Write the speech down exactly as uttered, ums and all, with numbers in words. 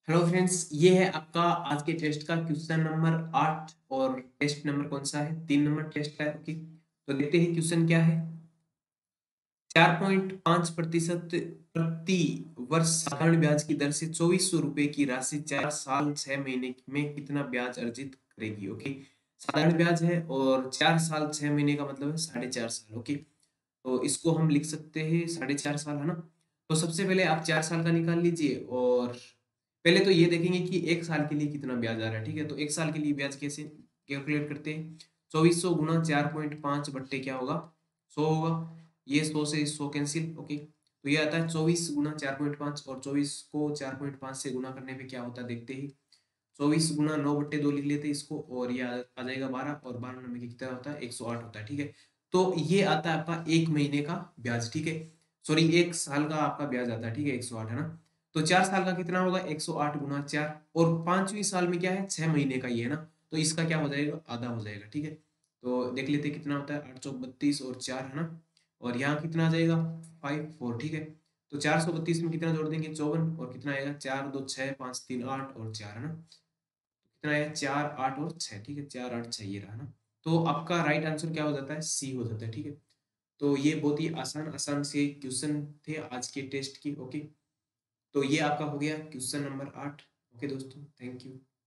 Hello friends, ये है आपका आज के टेस्ट का क्वेश्चन नंबर आठ। और टेस्ट नंबर कौन सा है? तीन नंबर टेस्ट का है। ओके, तो देखते हैं क्वेश्चन क्या है। चार पॉइंट पांच प्रतिशत प्रति वर्ष साधारण ब्याज की दर से चौबीस सौ रुपए की राशि चार साल छह महीने में कितना ब्याज अर्जित करेगी? ओके, साधारण ब्याज है और चार साल छह महीने का मतलब है साढ़े चार साल। ओके, तो इसको हम लिख सकते हैं साढ़े चार साल, है ना। तो सबसे पहले आप चार साल का निकाल लीजिए और पहले तो ये देखेंगे कि एक साल के लिए कितना ब्याज आ रहा है। ठीक है, तो एक साल के लिए ब्याज कैसे कैलकुलेट करते हैं? चौबीस सौ गुना चार पॉइंट पांच बट्टे क्या होगा? सौ होगा। ये सौ से सौ कैंसिल। ओके, तो ये आता है चौबीस गुना चार पॉइंट पांच, और चौबीस को चार पॉइंट पांच से गुना करने पे क्या होता है देखते ही। चौबीस गुना नौ बट्टे दो लिख लेते हैं इसको, और ये आ, आ जाएगा बारह, और बारह नंबर की कितना होता है? एक सौ आठ होता है। ठीक है, तो ये आता है आपका एक महीने का ब्याज। ठीक है, सॉरी, एक साल का आपका ब्याज आता है। ठीक है, एक सौ आठ, है ना। तो चार साल का कितना होगा? एक सौ आठ गुना चार, और पांचवी साल में क्या है? छह महीने का ही है ना, तो इसका क्या हो जाएगा? आधा हो जाएगा। ठीक है, तो देख लेते हैं कितना होता है। आठ सौ बत्तीस और चार, है ना, और यहाँ कितना आ जाएगा? Five four. ठीक है, तो चार सौ बत्तीस में कितना जोड़ देंगे? चौवन, और कितना आएगा? चार दो छः, पाँच तीन आठ, और चार, है ना। कितना आएगा? चार आठ और छः। ठीक है, चार आठ छः ये रहा ना। तो आपका राइट आंसर क्या हो जाता है? सी हो जाता है। ठीक है, तो ये बहुत ही आसान आसान से क्वेश्चन थे आज के टेस्ट की। ओके, तो ये आपका हो गया क्वेश्चन नंबर आठ। ओके दोस्तों, थैंक यू।